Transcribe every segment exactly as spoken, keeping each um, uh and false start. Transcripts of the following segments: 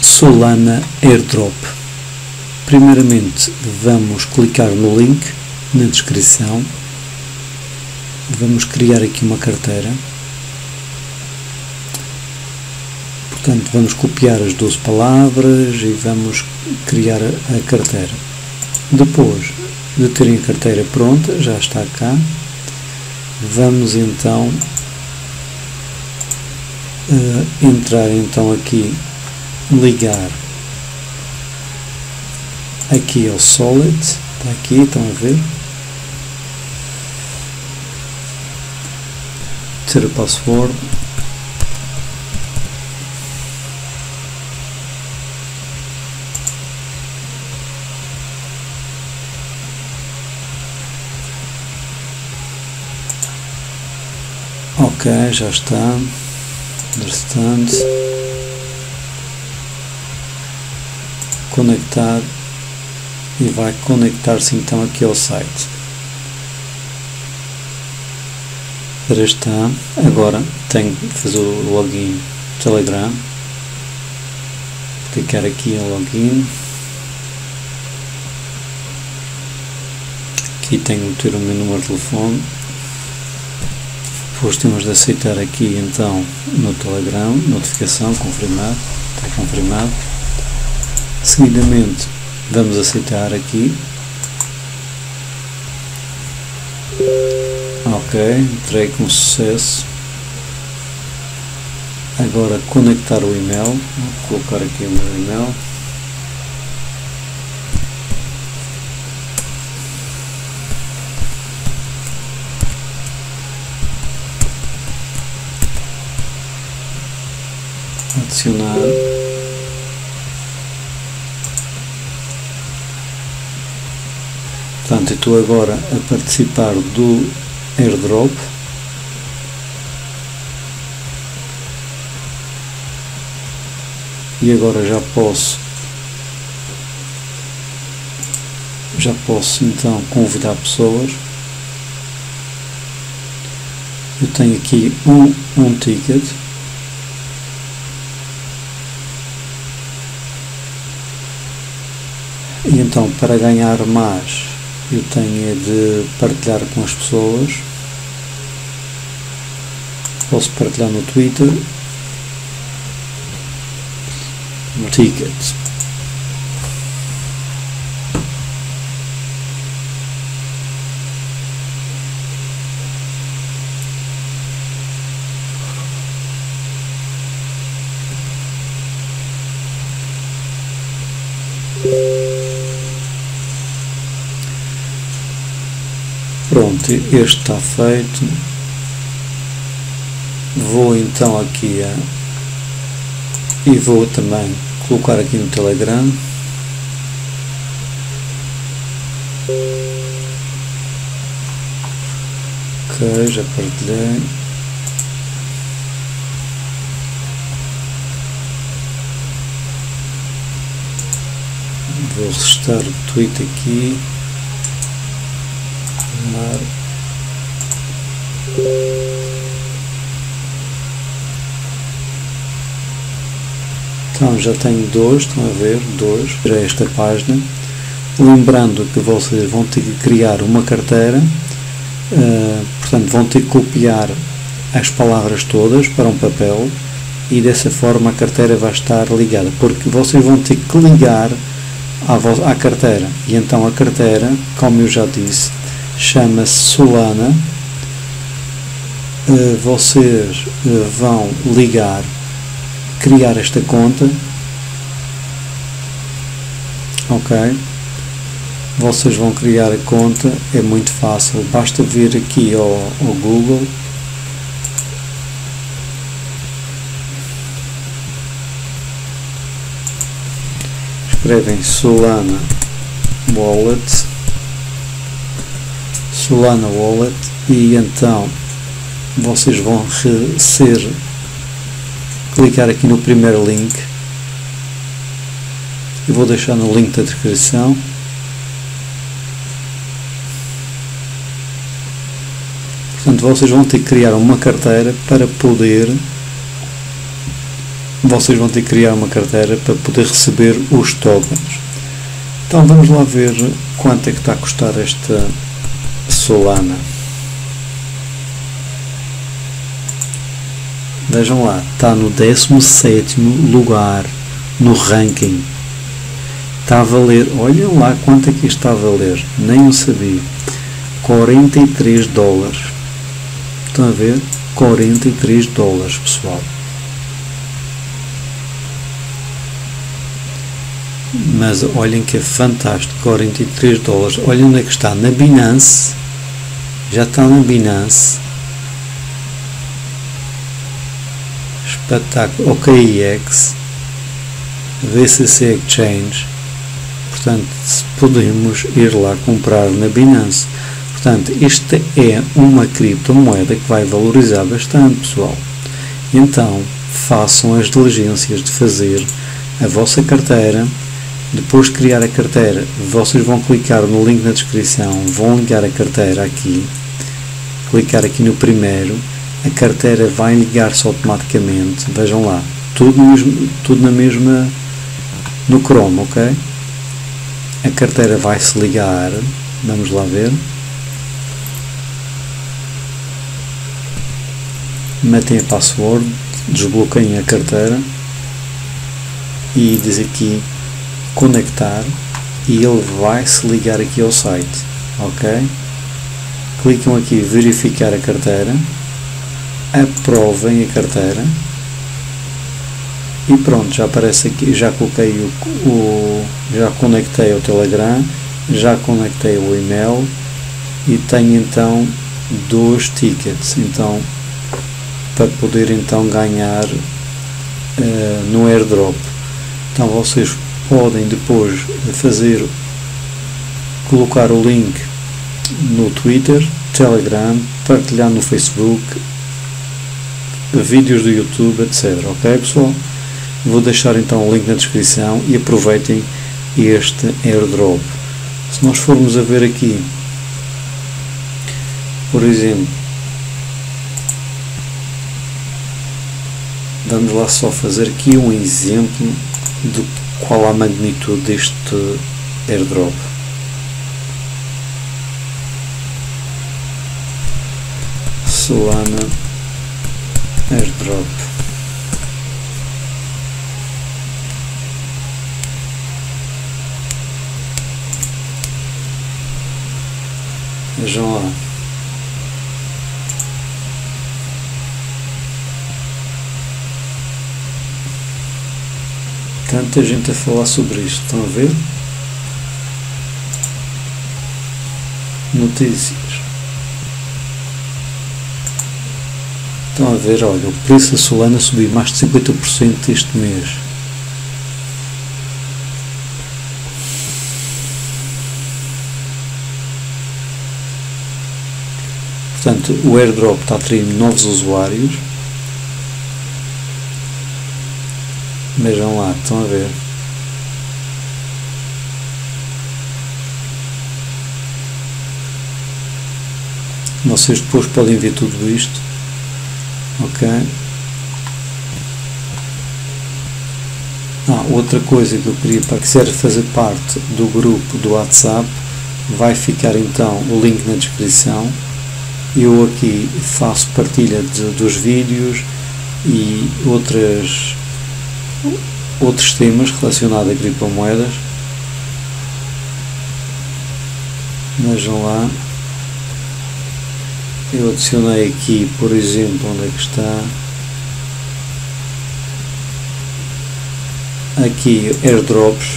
Solana Airdrop. Primeiramente vamos clicar no link na descrição, vamos criar aqui uma carteira, portanto vamos copiar as doze palavras e vamos criar a carteira. Depois de terem a carteira pronta, já está cá, vamos então uh, entrar então aqui, ligar aqui ao Solid, está aqui, estão a ver, ter o password, ok, já está, understand, conectar e vai conectar-se então aqui ao site. Já está, agora tenho que fazer o login Telegram, clicar aqui em login, aqui tenho que meter o meu número de telefone. Depois temos de aceitar aqui então no Telegram, notificação, confirmado, está confirmado. Seguidamente vamos aceitar aqui, ok, entrei com sucesso. Agora conectar o e-mail, vou colocar aqui o meu e-mail. Adicionar, portanto eu estou agora a participar do airdrop, e agora já posso já posso então convidar pessoas. Eu tenho aqui um, um ticket. E então, para ganhar mais, eu tenho de partilhar com as pessoas. Posso partilhar no Twitter. No ticket. Pronto, este está feito. Vou então aqui a, e vou também colocar aqui no Telegram. Ok, já partilhei. Vou registrar o tweet aqui. Então já tenho dois, estão a ver, dois, para esta página. Lembrando que vocês vão ter que criar uma carteira, uh, portanto vão ter que copiar as palavras todas para um papel e dessa forma a carteira vai estar ligada, porque vocês vão ter que ligar à, à carteira, e então a carteira, como eu já disse, chama-se Solana. Uh, vocês uh, vão ligar, criar esta conta, ok, vocês vão criar a conta, é muito fácil, basta vir aqui ao, ao Google, escrevem Solana Wallet, Solana Wallet, e então vocês vão ser clicar aqui no primeiro link. Eu vou deixar no link da descrição. Portanto, vocês vão ter que criar uma carteira para poder vocês vão ter que criar uma carteira para poder receber os tokens. Então vamos lá ver quanto é que está a custar esta Solana. Vejam lá, está no décimo sétimo lugar no ranking. Está a valer, olhem lá quanto é que isto está a valer, nem eu sabia. quarenta e três dólares. Estão a ver? quarenta e três dólares, pessoal. Mas olhem que é fantástico, quarenta e três dólares. Olhem onde é que está, na Binance. Já está na Binance. Espetáculo. O K X, V C C Exchange. Portanto, podemos ir lá comprar na Binance. Portanto, esta é uma criptomoeda que vai valorizar bastante, pessoal. Então, façam as diligências de fazer a vossa carteira. Depois de criar a carteira, vocês vão clicar no link na descrição, vão ligar a carteira aqui, clicar aqui no primeiro, a carteira vai ligar-se automaticamente. Vejam lá, tudo, mesmo, tudo na mesma, no Chrome, ok? A carteira vai se ligar, vamos lá ver. Metem a password, desbloqueiem a carteira e diz aqui conectar e ele vai se ligar aqui ao site, ok? Clicam aqui verificar a carteira, aprovem a carteira e pronto, já aparece aqui, já coloquei o, o já conectei ao Telegram, já conectei o e-mail e tenho então dois tickets, então para poder então ganhar uh, no airdrop. Então vocês podem depois fazer, colocar o link no Twitter, Telegram, partilhar no Facebook, vídeos do YouTube, etcétera. Ok, pessoal? Vou deixar então o link na descrição e aproveitem este airdrop. Se nós formos a ver aqui, por exemplo, vamos lá só fazer aqui um exemplo de qual a magnitude deste airdrop. Solana airdrop. Vejam lá. Tanta gente a falar sobre isto, estão a ver? Notícias. Estão a ver, olha, o preço da Solana subiu mais de cinquenta por cento este mês. Portanto, o airdrop está a atrair novos usuários. Vejam lá, estão a ver. Vocês depois podem ver tudo isto. Ok. Ah, outra coisa que eu queria, para quiser fazer parte do grupo do WhatsApp, vai ficar então o link na descrição. Eu aqui faço partilha de, dos vídeos e outras outros temas relacionados a criptomoedas. Vejam lá, eu adicionei aqui, por exemplo, onde é que está, aqui airdrops.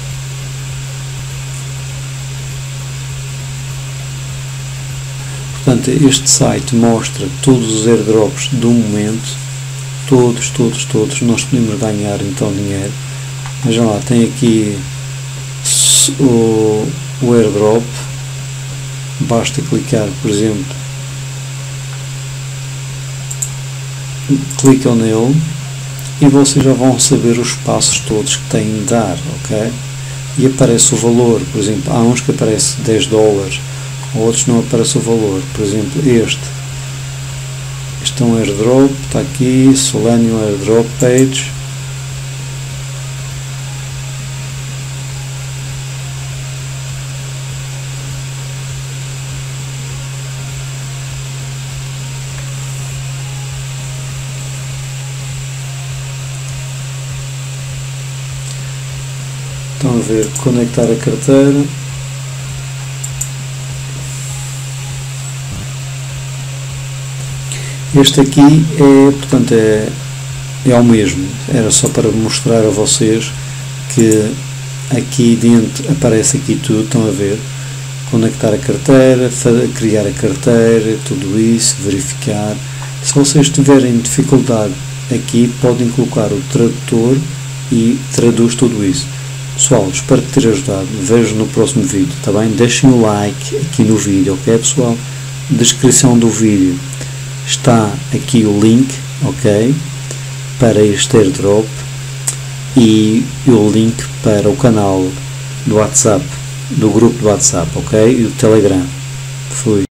Portanto, este site mostra todos os airdrops do momento. Todos, todos, todos, nós podemos ganhar então dinheiro. Vejam lá, tem aqui o, o airdrop, basta clicar, por exemplo, clicam nele e vocês já vão saber os passos todos que têm de dar, ok? E aparece o valor, por exemplo, há uns que aparece dez dólares, outros não aparece o valor, por exemplo, este. Este é um airdrop, está aqui, Solana airdrop page, Estão a ver, conectar a carteira. Este aqui é, portanto, é, é o mesmo, era só para mostrar a vocês que aqui dentro aparece aqui tudo, estão a ver, conectar a carteira, criar a carteira, tudo isso, verificar. Se vocês tiverem dificuldade aqui, podem colocar o tradutor e traduz tudo isso. Pessoal, espero que ter ajudado, vejo no próximo vídeo, está bem? Deixem o like aqui no vídeo, ok pessoal? Descrição do vídeo está aqui o link, ok, para este airdrop e o link para o canal do WhatsApp, do grupo do WhatsApp, ok, e o Telegram. Fui.